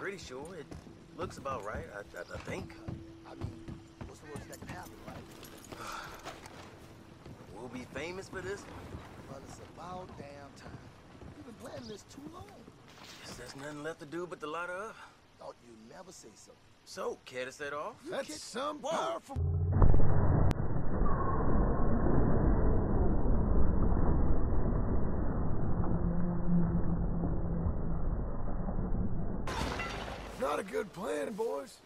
pretty sure. It looks about right, I think. I mean, what's the worst that can happen, right? We'll be famous for this. Well, it's about damn time. We've been planning this too long. Guess there's nothing left to do but to light her up. Thought you'd never say so. So, care to set off? That's some Whoa. powerful... Not a good plan, boys.